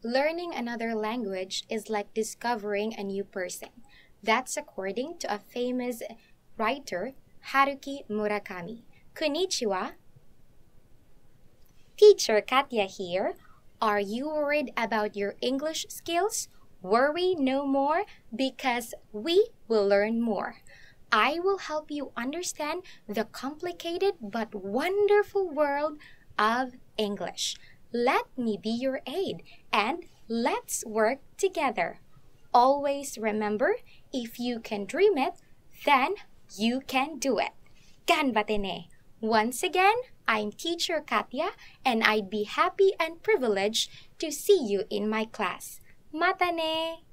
Learning another language is like discovering a new person. That's according to a famous writer, Haruki Murakami. Konnichiwa. Teacher Katya here. Are you worried about your English skills? Worry no more because we will learn more. I will help you understand the complicated but wonderful world of English. Let me be your aid and let's work together. Always remember, if you can dream it, then you can do it. Ganbatene. Once again, I'm Teacher Katya and I'd be happy and privileged to see you in my class. Mata ne!